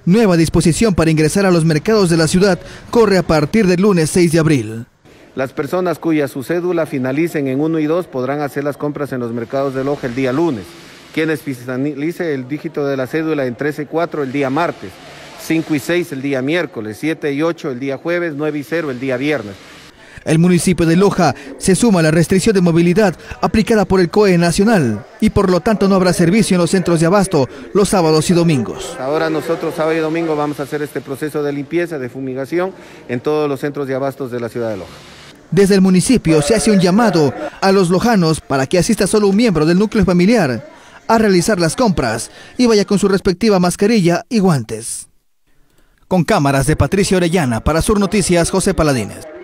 Nueva disposición para ingresar a los mercados de la ciudad corre a partir del lunes 6 de abril. Las personas cuya su cédula finalicen en 1 y 2 podrán hacer las compras en los mercados de Loja el día lunes. Quienes finalice el dígito de la cédula en 13 y 4 el día martes, 5 y 6 el día miércoles, 7 y 8 el día jueves, 9 y 0 el día viernes. El municipio de Loja se suma a la restricción de movilidad aplicada por el COE nacional y por lo tanto no habrá servicio en los centros de abasto los sábados y domingos. Ahora nosotros sábado y domingo vamos a hacer este proceso de limpieza, de fumigación en todos los centros de abastos de la ciudad de Loja. Desde el municipio se hace un llamado a los lojanos para que asista solo un miembro del núcleo familiar a realizar las compras y vaya con su respectiva mascarilla y guantes. Con cámaras de Patricia Orellana, para Sur Noticias, José Paladines.